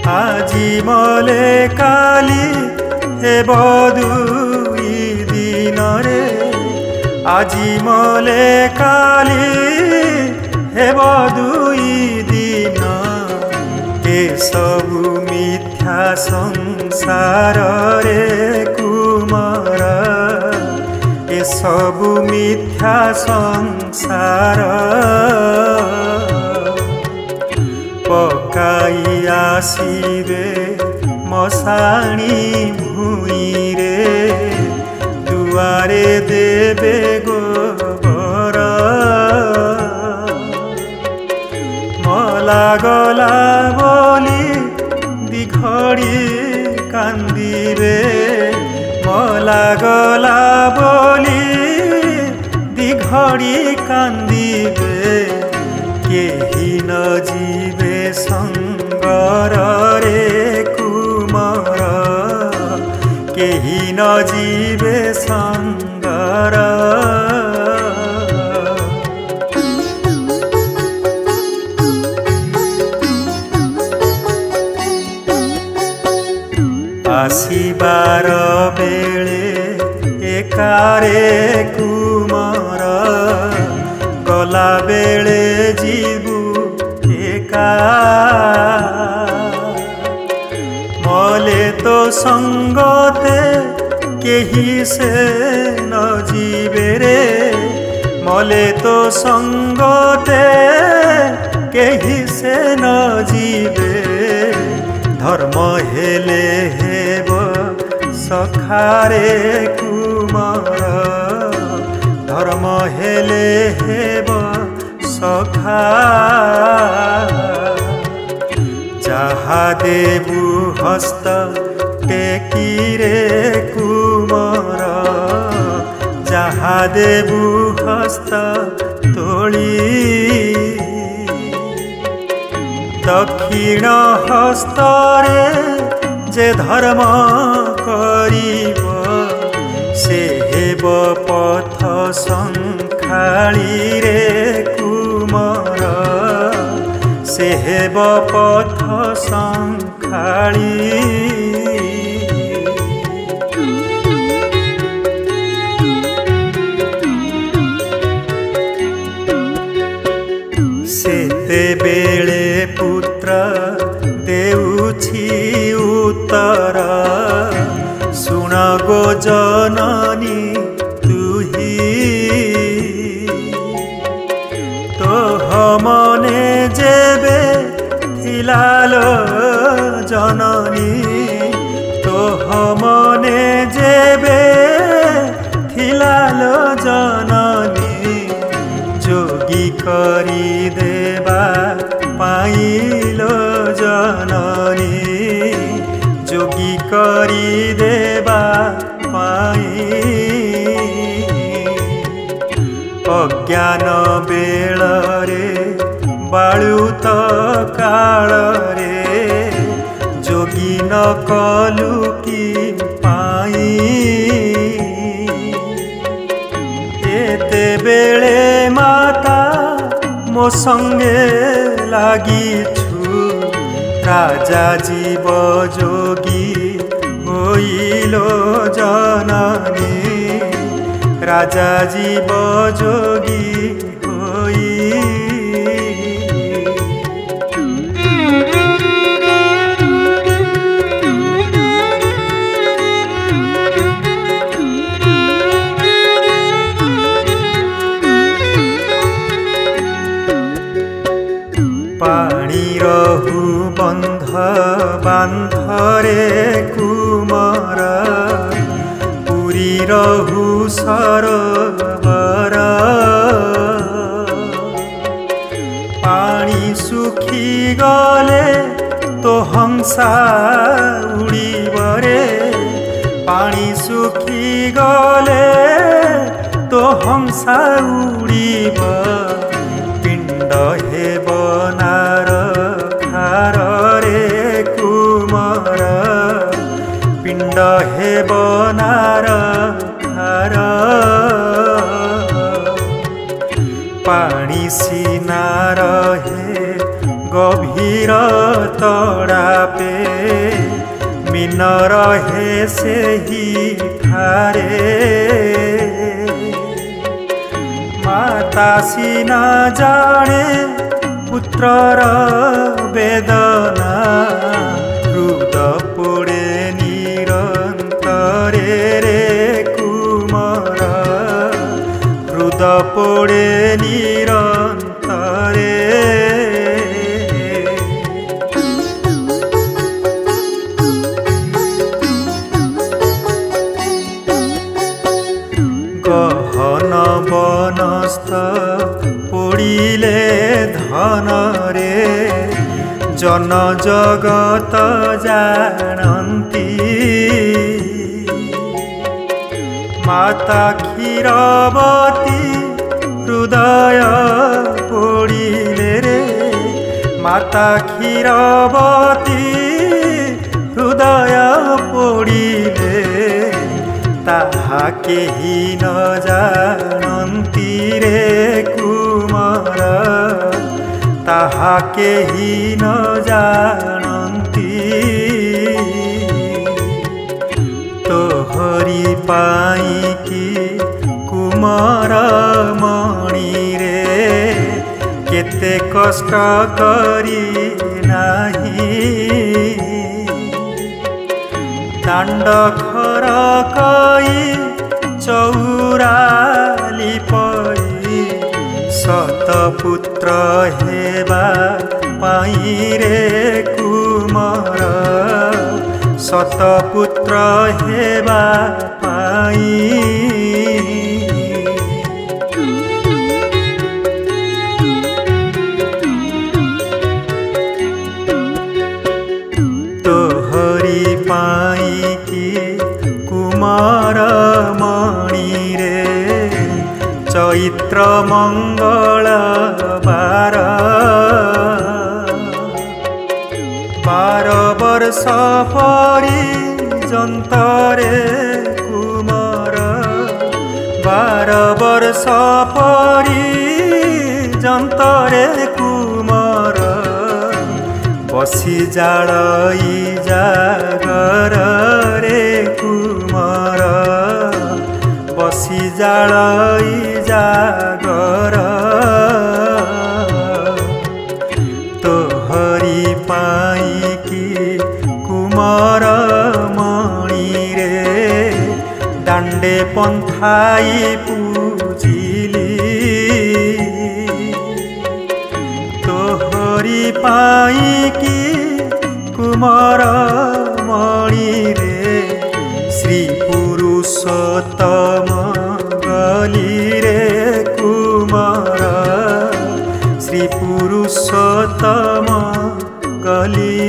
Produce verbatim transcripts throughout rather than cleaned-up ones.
আজি মলে কালি হেব দুই দিনরে আজি মলে কালি হেব দুই দিন এ সবু মিথ্যা সংসারে কুমার এ সবু মিথ্যা সংসার পকাই আসিবে মশাণী ভূইরে দুয়ারে দেবে গোবর মলা গলা বলি দিঘড়ি কান্দিবে মলা গলা বলি দিঘড়ি কান্দিবে কেহি ন জীবে সঙ্গরে কুমার কেহি ন জীবে সঙ্গর আসিবার বেলে একারে কুমার গলা বেলে জীবু একা মলে তো সঙ্গতে কেহি সে ন জীবে রে মলে তো সঙ্গতে কেহি সে ন জীবে ধর্ম হেলে হেব সখারে কুমার ধর্ম হেলে হেব সখা যাহা দেবু হস্ত টেকিরে কুমার যাহা দেবু হস্ত তোলি দক্ষিণ হস্তরে যে ধর্ম করিব সে হেব পথ সংখালী রে কুমার সে হেব পথ সংখালী ସେତେବେଳେ ପୁତ୍ର ଦେଉଛି ଉତ୍ତର ଶୁଣ ଗୋ ଜନନୀ ତୁହି ତୋହ ମନେ ଯେବେ ଥିଲା ଲୋ ଜନନୀ ତୋହ ମନେ ଯେବେ ଥିଲା ଲୋ ଜନନୀ যোগী করি দেবা পাইলো জননী যোগী করি দেবা পাই অজ্ঞান বেଳରେ বাଳୁତ কাଳରେ যোগী ন কলু কি পাই এতেবেলে মাতা মো সঙ্গে লাগিছু রাজা জীব যোগী হইল জননী রাজা জীব যোগী হই পানি রহু বন্ধ বান্ধরে কুমার পুরী রহু সরোবর পানি শুখি গলে তো হংসা উড়িবরে পানি শুখি গলে তো হংসা উড়িব পিণ্ড হেব নার খারে কুমার পিণ্ড হেব নার খার পানি সিনা রহে গভীর तड़ापे मीन रहे से ही ठारे माता सीना जाने पुत्रर वेदना हृद पोड़े निरंतरे रे कुमार हृद पोड़े निरंतरे गहन बनस्थ पोड़िले धन रे जन जगत जानती माता क्षीरवती हृदय पोड़िले रे माता क्षीरवती हृदय पोड़िले ताहा केही न जानती रे कुमार ताहा केही न जानती तोहरी पाई कि कुमार मणि रे केते कष्ट करी नाही दांड खर कई चौराली पई सतपुत्र हेबा पाई रे कुमार सतपुत्र हेबा पाई तोहरी पाई कि कुमार मणि रे चैत्र मंगल बार बार वर्ष परी जंतरे कुमार बार वर्ष परी जंतरे कुमार बसी जाड़ई जागर रे कुमार बसी जाड़ई जागर तोहरी पाई कि कुमार मणि रे दांडे पंथाई पूजिली तोहरी पाई कि कुमार मणि रे श्री पुरुषोत्तम गली रे कुमार श्री पुरुषोत्तम गली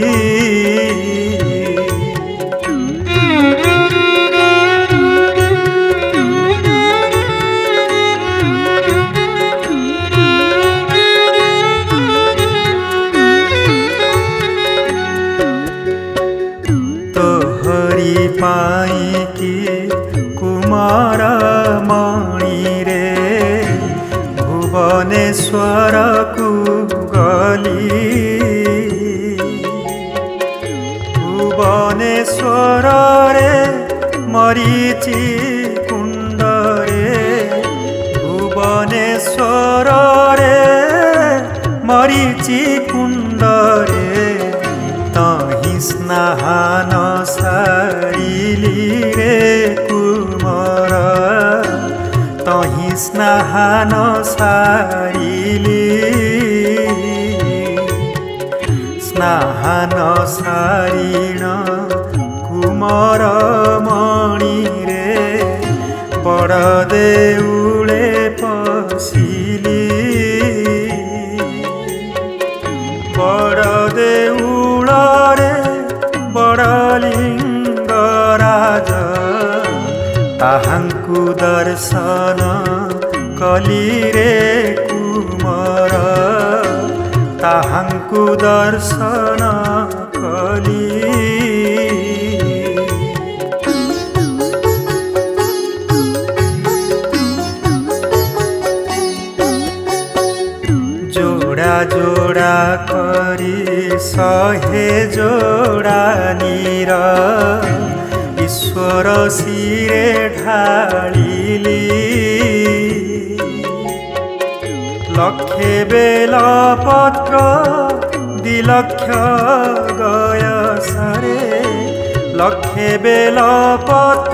तोहरी पाई कि कुमार मणि रे भुवनेश्वर को गली भुवनेश्वर रे मरीचि कुंड रे भुवनेश्वर रे मरीचि कुंड रे तहि स्नान सारिली रे कुमार तहि स्नान सारिली स्नान सारिण कुमार मणि रे बड़ देउले पशिली बड़ देउल रे बड़ लिंगराज ताहांकु दर्शन कली रे कुमार ताहांकु दर्शन कली जोड़ा जोड़ा करी ଶହେ ଯୋଡ଼ା ନୀର ଈଶ୍ୱର ଶିରେ ଢାଳିଲି। ଲକ୍ଷେ ବେଲ ପତ୍ର ଦିଲକ୍ଷ ଗୟସରେ, ଲକ୍ଷେ ବେଲ ପତ୍ର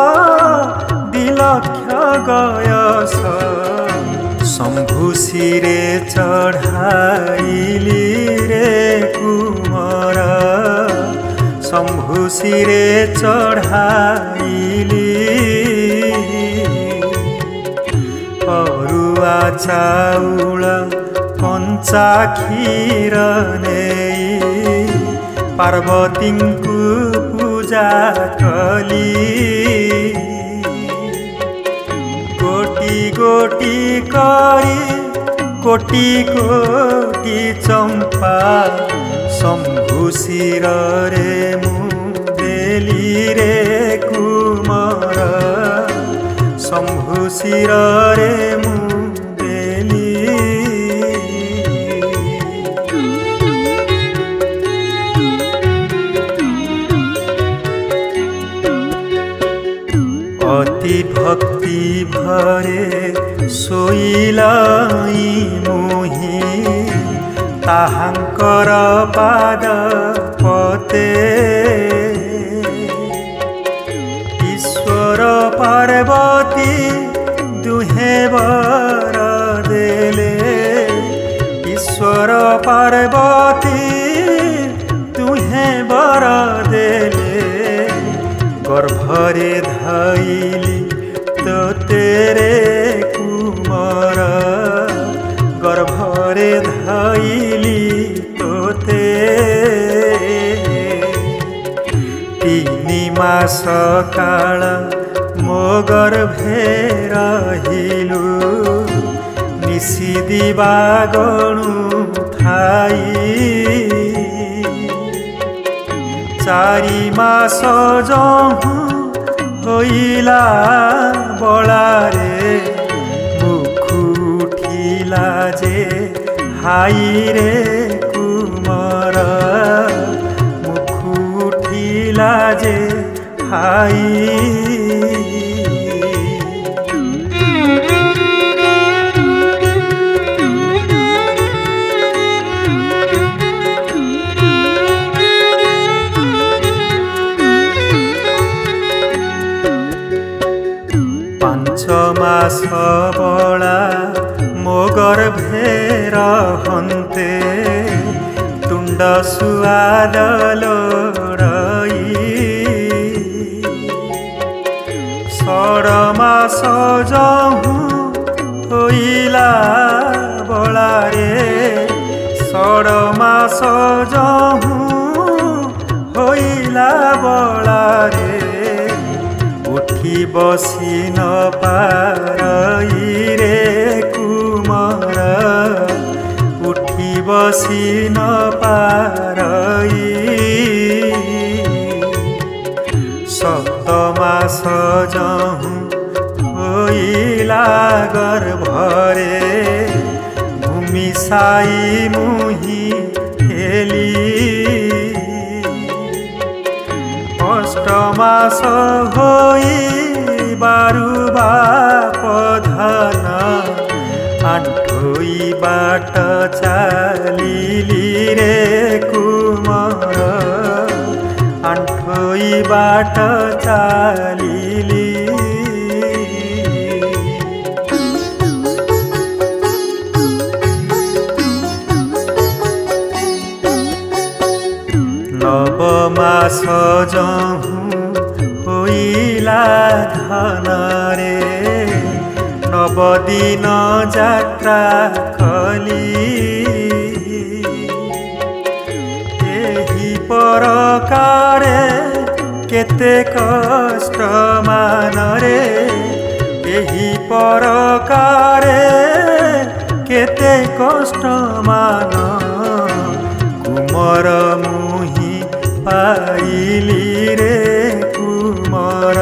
ଦିଲକ୍ଷ ଗୟସ ଶମ୍ଭୁ ଶିରେ ଚଢ଼ାଇଲି ରେ କୁମର, ଶମ୍ଭୁ ଶିରେ ଚଢ଼ାଇଲି। ଅରୁଆ ଚାଉଳ କଞ୍ଚା କ୍ଷୀର ନେଇ ପାର୍ବତୀଙ୍କୁ ପୂଜା କଲି। ଗୋଟି ଗୋଟି କରି କୋଟି କୋଟି ଚମ୍ପା ଶମ୍ଭୁ ଶିରରେ ମୁଁ ଦେଲି ରେ କୁମର, ଶମ୍ଭୁ ଶିରରେ ମୁଁ ଦେଲି। ଅତି ଭକ୍ତି ଭରେ ଶୋଇଲାଇ ମୁହିଁ ତାହାଙ୍କର ପାଦ ପତେ। ଈଶ୍ୱର ପାର୍ବତୀ ଦୁହେଁ ବର ଦେଲେ, ଈଶ୍ୱର ପାର୍ବତୀ ଦୁହେଁ ବର ଦେଲେ। ଗର୍ଭରେ ଧଇଲି ତୋତେ ରେ କୁମର, ଗର୍ଭରେ ଧଇଲି ତୋତେ। ତିନି ମାସ କାଳ ମୋ ଗର୍ଭେ ରହିଲୁ, ନିଶି ଦିବା ଗଣୁ ଥାଇ। ଚାରି ମାସ ଯହୁଁ ହୋଇଲା ବଳାରେ, ମୁଖୁ ଉଠିଲା ଯେ ହାଇ ରେ କୁମର, ମୁଖୁ ଉଠିଲା ଯେ ହାଇ। ମାସ ବଳା ମୋ ଗର୍ଭେ ରହନ୍ତେ, ତୁଣ୍ଡ ସୁଆଦ ଲୋଡ଼ଇ। ଷୋଳ ମାସ ଯହୁଁ ହୋଇଲା ବଳାରେ, ଷୋଳ ମାସ ଯହୁଁ ହୋଇଲା ବଳାରେ। ଉଠି ବସି ନ ପାରଇ ରେ କୁମର, ଉଠି ବସି ନ ପାରଇ। ସପ୍ତ ମାସ ଯହୁଁ ହୋଇଲା ଗର୍ଭରେ, ଭୂମି ସାଇ ମୁହିଁ ହେଲି। ଅଷ୍ଟ ମାସ ହୋଇ ବାରୁ ବାପ ଧନ, ଆଣ୍ଠୋଇ ବାଟ ଚାଲିଲି ରେ କୁମର, ଆଣ୍ଠୋଇ ବାଟ ଚାଲିଲି। ନବ ମାସ ଯହୁଁ ହୋଇଲା ଧନରେ, ନବଦିନ ଯାତ୍ରା କଲି। ଏହି ପରକାରେ କେତେ କଷ୍ଟ ମାନରେ, ଏହି ପରକାରେ କେତେ କଷ୍ଟ ମାନ। କୁମର ମୁହିଁ ପାଇଲି ରେ କୁମର,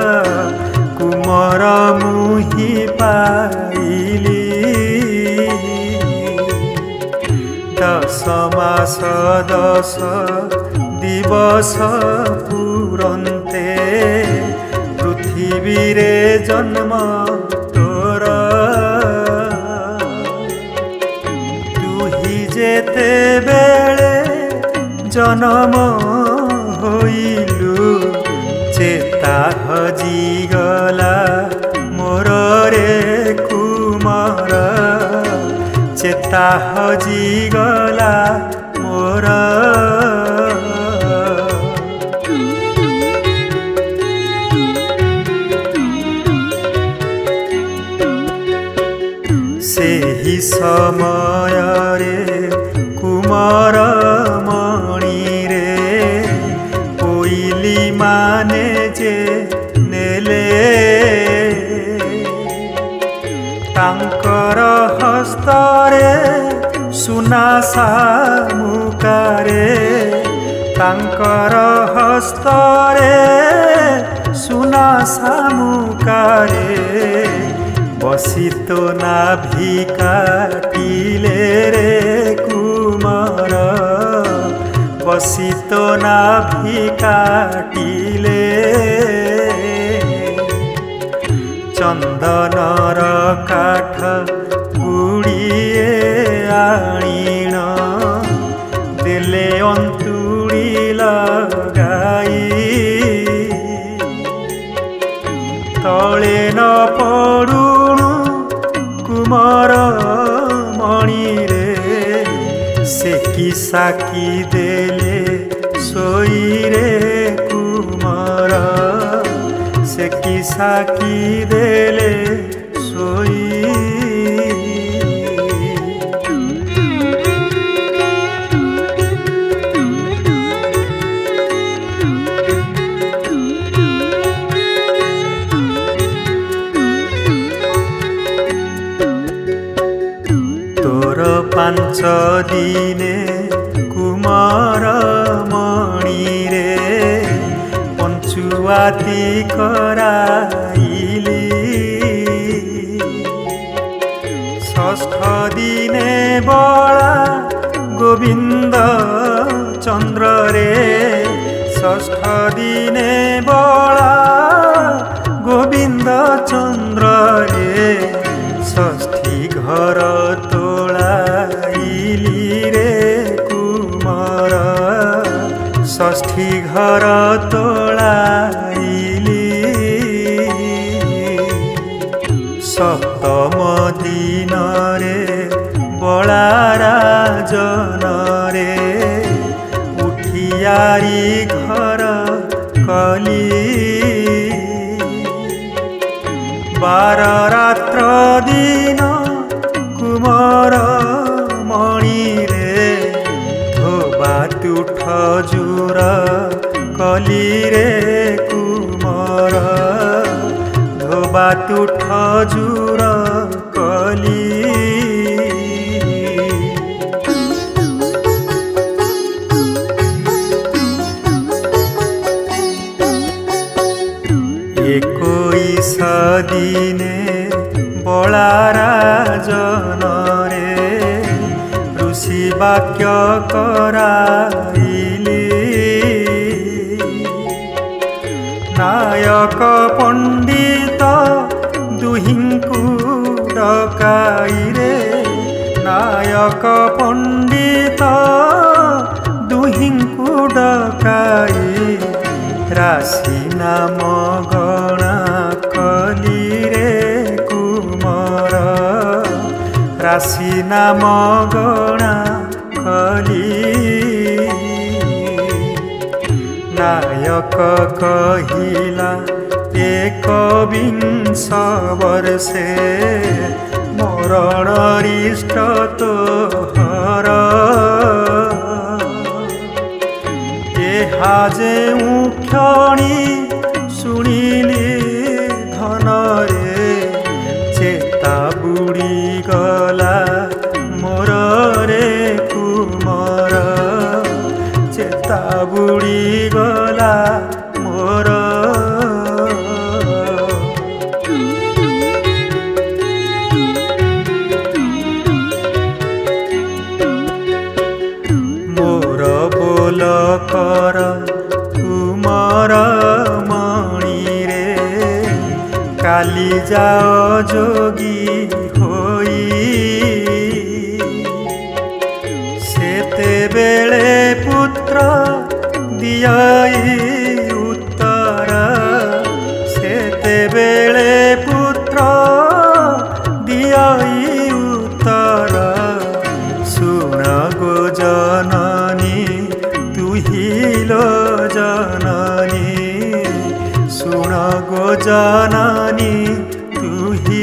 କୁମର ମୁହିଁ ପାଇଲି। ଦଶ मास दस दिवस पूरन्ते पृथ्वी रे जन्म तोर तू ही जेते बेले जन्म होइलु चेता हजिगला मोर रे कुमार चेता हजिगला मोर सेही समय रे कुमार मणि रे कोइली माने जे नेले तांकर हस्तरे सुना सामुकारे तांकर हस्तरे सुना सामुकारे बसितो नाभि काटिले रे कुमार बसितो नाभि काटिले चंदनर काठ गुड़िए आणिण देले अंतुड़ी लगाई तले न पड़ुणु कुमार मणि रे सेकी साकी देले सोई रे कुमार सेकी साकी देले सोई पांच दिने कुमार मणि रे पंचुआती कराइली षष्ठ दिने बड़ा गोविंद चंद्र रे षष्ठ दिने बड़ा गोविंद चंद्र रे षष्ठी घर तोड़ाइली रे कुमार षष्ठी घर तोड़ाइली सप्तम दिन रे बड़ारा जन रे उठियारी घर कली बार रात्र दिन कुमार मणि रे धोबा तुठ जुर कली रे कुमार धोबा तुठ जुर कली एकोईस दिने बड़ारा जन रे ऋषि वाक्य कराइली नायक पंडित दुहिंकु डकाई रे नायक पंडित दुहिंकु डकाई राशि नाम गणा कली रे कुमार राशि नाम गणा कली नायक कहिला एक विंश वर्षे मरण रिष्ट तोहर हाजे क्षणी शुणिली धन रे चेता बुड़ी गला मोर रे कुमार चेता बुड़ी गला मोर कर तुमर मणि रे काली जाओ जोगी होई सेते बेले पुत्र दियाई उत्तर सेते बेले पुत्र दियाई उत्तर सुन गो जननी तुहिलो जननी सुन गो जननी तुही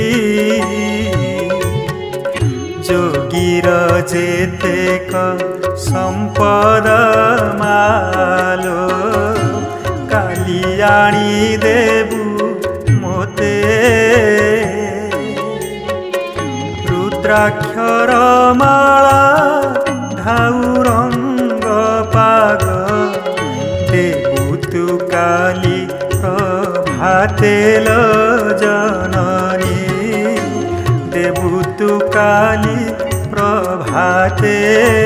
जोगीर जेतेक संपद मालो काली आनी देबु मोते रुद्राक्षर माला ढाउ रंग पाग देबु तु काली प्रभाते लो जननी देबु तु काली प्रभाते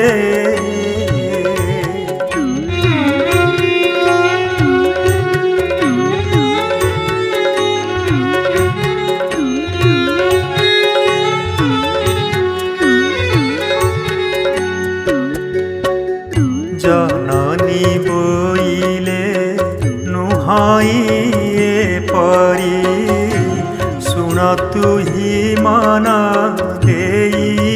जननी बोइले नुहाई परी सुन तुही मन देई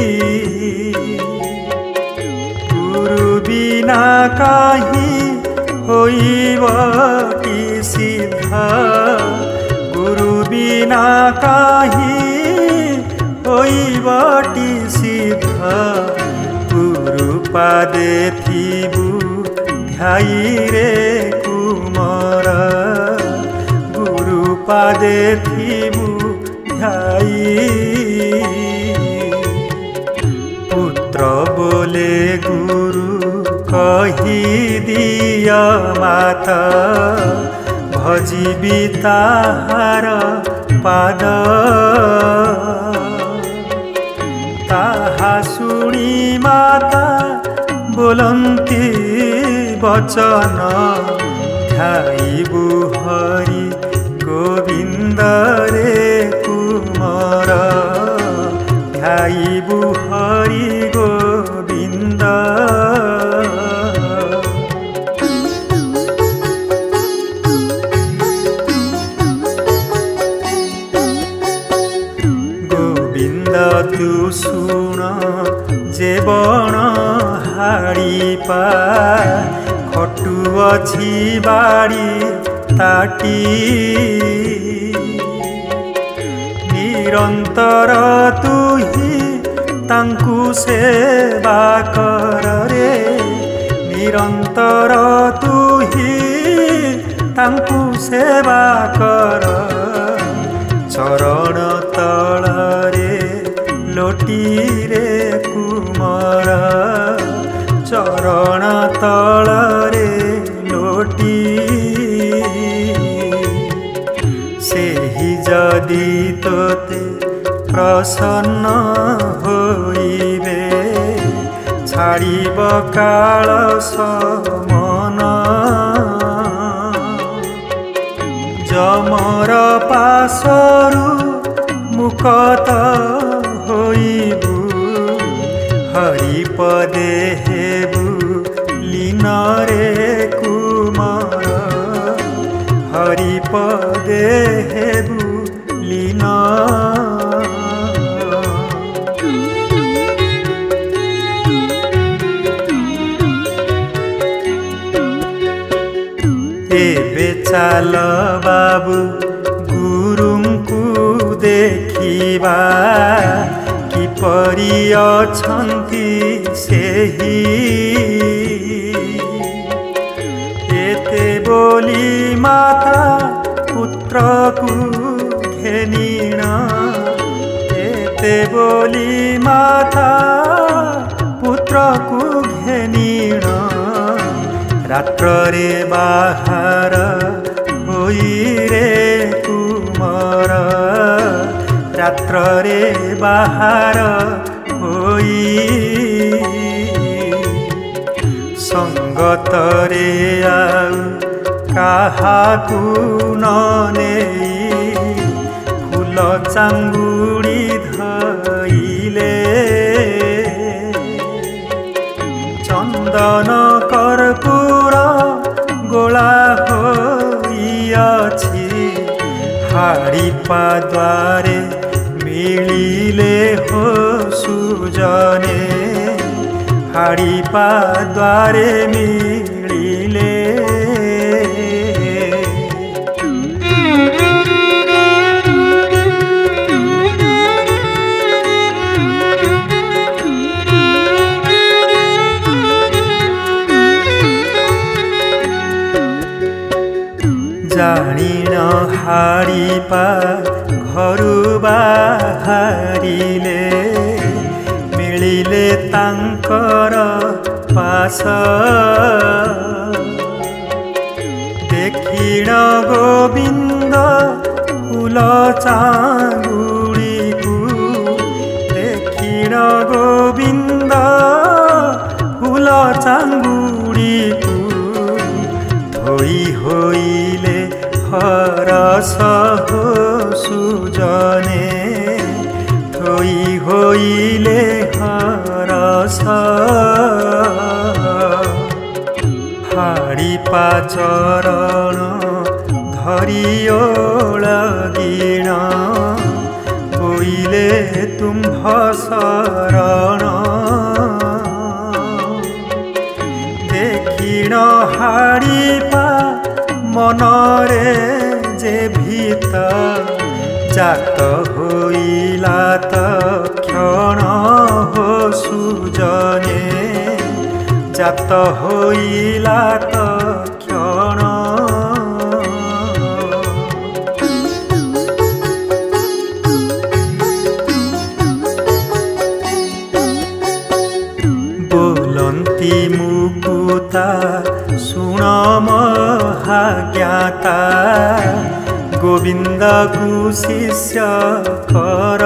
गुरु बिना काहि होइब कि सिद्ध गुरु बिना काहि होइब कि सिद्ध गुरु पादे थिबु ध्याई रे कुमार गुरु पादे थिबु ध्याई पुत्र बोले गुरु कही दिया माता भजिबी ताहार पाद ताहा सुनी माता बोलंती बचन ध्याइबु हरि गोविंद रे कुमार ध्याइबु हरि गोविंद गोविंद तू सुन जे बण हाड़ी पा खटु अछि बाड़ी ताटी निरंतर तुही तांकु सेवा कर रे निरंतर तुही तांकु सेवा कर चरण तଳରେ लोटी रे कुमार चरण तଳରେ लोटी सेहि जदि तोते प्रसन्न होइबे छाड़िब काल समन जमर पासरु मुक्त होइबु हरिपदे हेबु लीन रे कुमार हरिपदे हेबु लीन एबे चाल बाबू गुरुंकु देखिबा किपरि अछंती सेही एते बोली माता पुत्र को घेनिण एते बोली माता पुत्र को घेनिण रात्र रे बाहर होई रे कुमार रात्र रे बाहर होई संगतरे आउ काहाकू न नेई फूल चांगुड़ी धइले चंदन कर्पूर गोला होइअछि हाड़ी पाद्वारे मिलिले हो सुजने हाड़ी पाद्वारे मिलिले जानिन हाड़ी पा घरु बाहारिले मिलिले तांकर पास देखिण गोविंद फूल चांगुड़ी को देखिण गोविंद फूल चांगुड़ी को धोई होइले हरस हो सुजने धोई होइले हरस हाड़ी पाचरण धरियोलगिण बोइले तुम्भ शरण देखिण हाड़ी पा मनरे जे भीत जात होइला तक्षण हो सुजने जात होइला तक्षण बोलंती मुकुता सुण महाज्ञाता गोविंद को शिष्य कर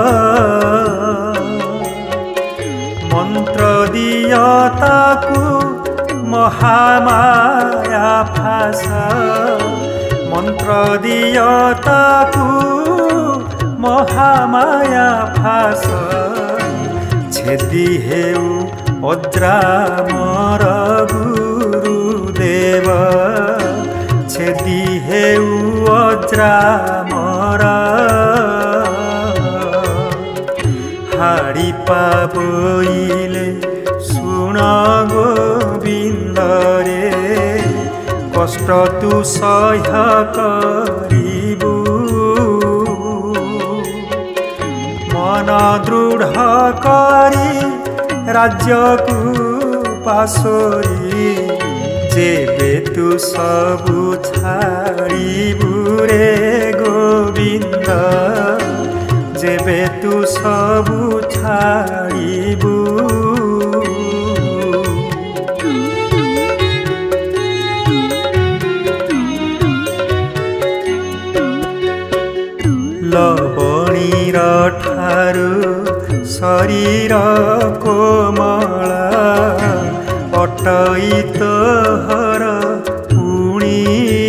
मंत्र दियता को महामाया फास मंत्र दियता को महामाया फास छेदी हेउ अज्रामर गुरुदेव छेदी हेउ अज्रामर हाड़ी पाबोइले सुण गोविंद रे कष्ट तु सह्य करिबु मन दृढ़ करी राज्य को पासोरी जेबे तु सबु छाड़िबु रे गोविंद जेबे तु सबु छाड़िबु लवणीर ठारू शरीर कोमला अटई तोहर पुणी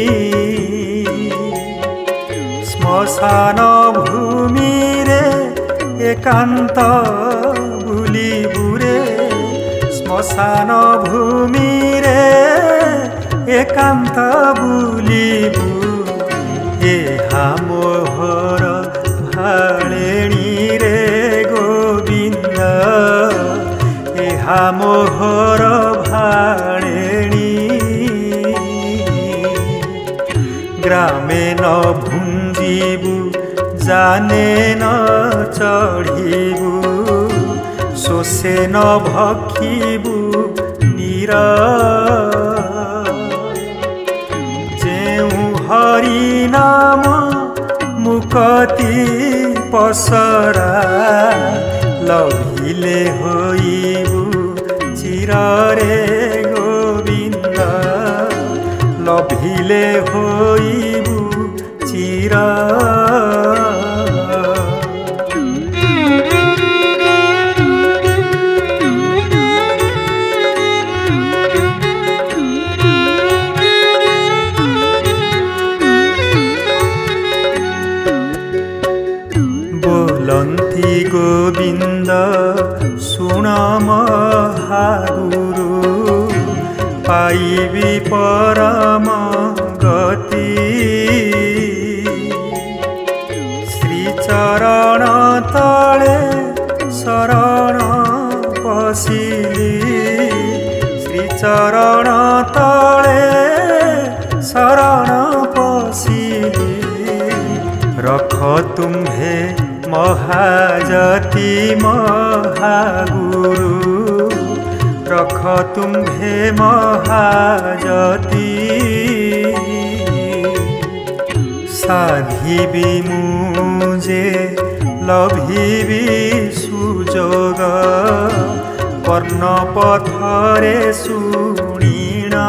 श्मशान भूमि रे एकांत बुलिबु रे श्मशान भूमि रे एकांत बुलिबु एहा मोहर भाळेणी रे गोविंद एहा मोहर भाळेणी ग्रामे न भुंजिबु जाने न चढ़िबु शोषे न भक्षिबु नीर जेउ हरि नाम मुकति पसरा लभिले होइबु चिररे गोविंद लभिले होइबु चिरा पाइबी परम गति। श्री चरण तले शरण पशिली, श्री चरण तले शरण पशिली। रख तुम्हे महाजति महागुरु, रख तुम्हे महाजति। साधिबी मुझे लभिबी सुजोग, कर्ण पथरे शुणिना।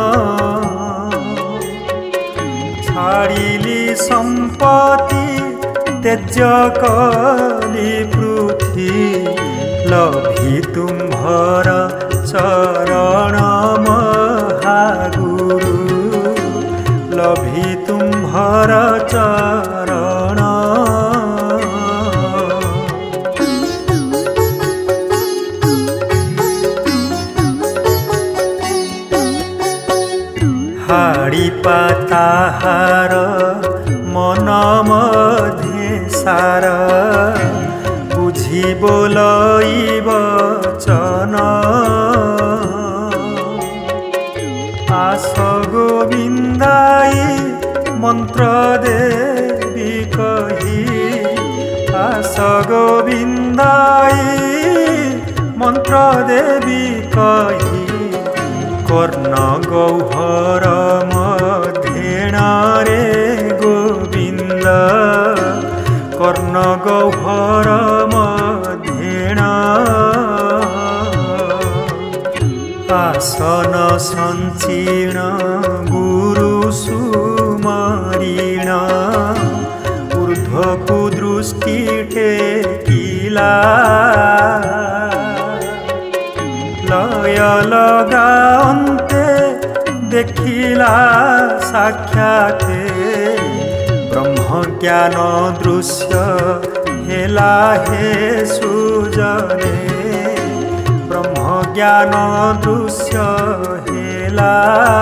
छाड़िली संपत्ति त्यज कली पृथ्वी, लभि तुम्भर चरण महागुरु, लभि तुम्भर चरण। हाड़ी पाताहार मन मध्ये सार, बुझी बोलई वचन। आस गोविंदाई मंत्र देवी कही, आस गोविंदाई मंत्र देवी कही। कर्ण गौहर मध्येणा रे गोविंद, कर्ण गौहर मध्येणा। आसन संचीर्ण गुरु सुमरीण, ऊर्ध्वकु दृष्टि टेकिला। लय लगान्ते देखिला साक्षाते, ब्रह्म ज्ञान दृश्य हेला हे सुजने, ब्रह्म ज्ञान दृश्य हेला।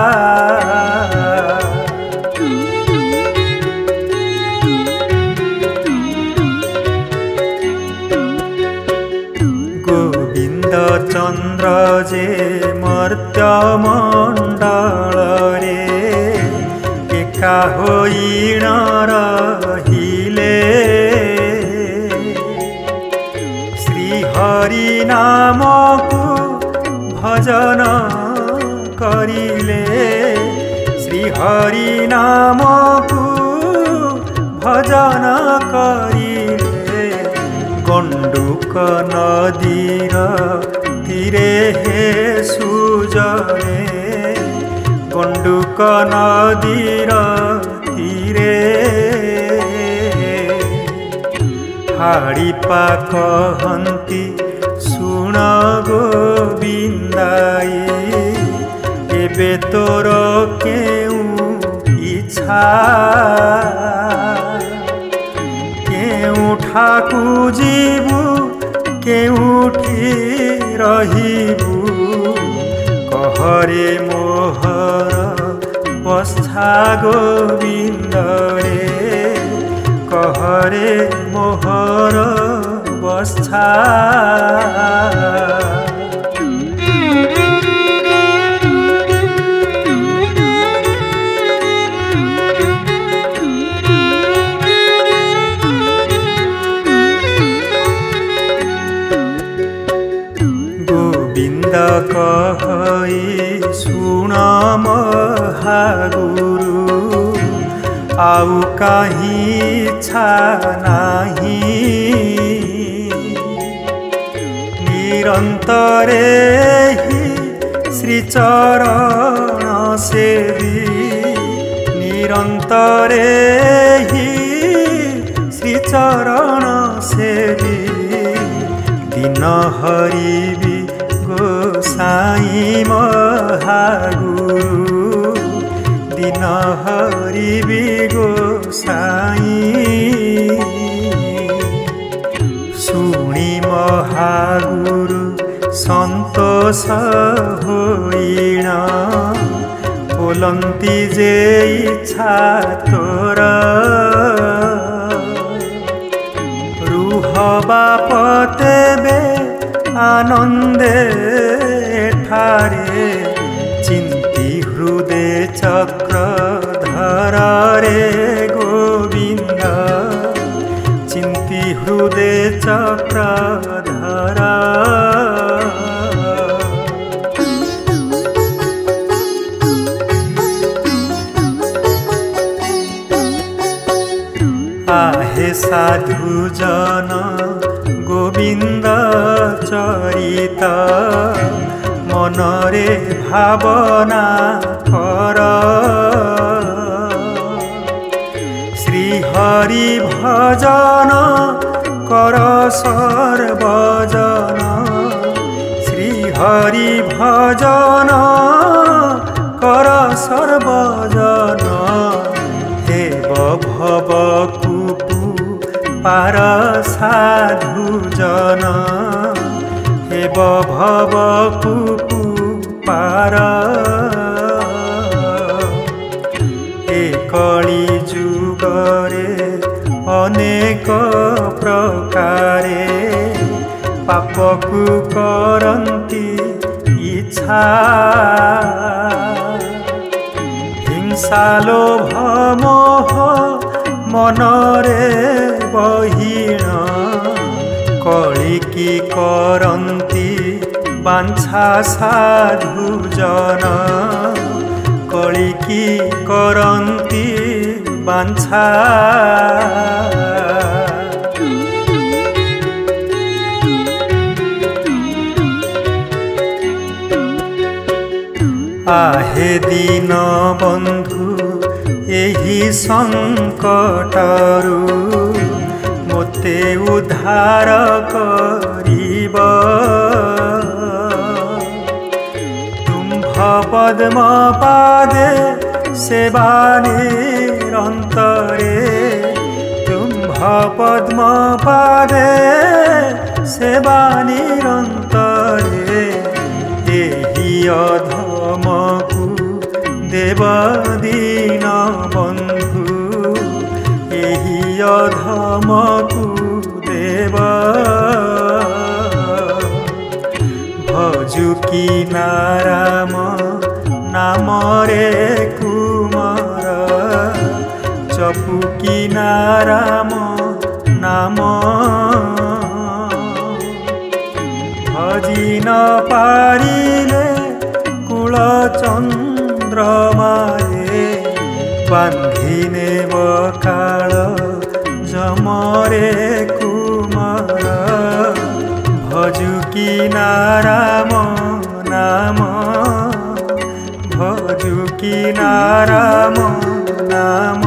गोविंद चंद्र जे मर्त्य मंडल रे, एका होइण रहिले। श्री हरि नाम को भजन करिले, श्री हरि नाम को भजन करिले। गंडुक नदीर तीरे हे सुजने, गंडुक नदीर तीरे। हाड़ी पाख हंती सुण गोविंदाई, एबे तोर केउ इच्छा। केउठाकु जीवु केउठी रहिबु, कहरे मोहर बस्छा गोविंद रे, कहरे मोहर बस्छा। गोविंद कहई सुण महागुरु, आउ काहीं इच्छा नाही। निरंतरे ही श्री चरण सेवी, निरंतरे ही श्री चरण सेवी। दिन हरिबी गोसाई महागुरु, दिन हरिबी गोसाई। शुणी महागुरु सन्तोष परस होइन बोलन्ती जे इच्छा तोर रुह बाप तेबे आनन्दे ठारे चिन्ति हृदय चक्रधर रे गोविन्द चिन्ति हृदय चक्रधर आहे साधु जन गोविन्द चरित मनरे भावना कर श्री हरि भजन कर सर्वजन श्री हरि भजन कर सर्वजन देव भव कुपु पार साधु जन हेब भव कुपु पार ए कली जुगरे अनेक प्रकारे पापकु करन्ति इच्छा हिंसा लोभ मोह मनरे बहीण कलिकी करन्ति बांछा साधु जन कलिकी करन्ति बांछा आहे दीन बंधु एही संकटरु मोते उद्धार करिब तुम्भ पद्म पादे सेवा निरंतरे तुम्भ पद्म पादे सेवा निरंतरे एही अधमकु देव दीन बंधु एही अधमकु देव भजु की नाराम नाम रे कुमार चपु की नाराम नाम भजी न पारिले कुल चंद्रमाए बांधिने काल जमरे कुमार भजु की नाराम नाम भजु की नाराम नाम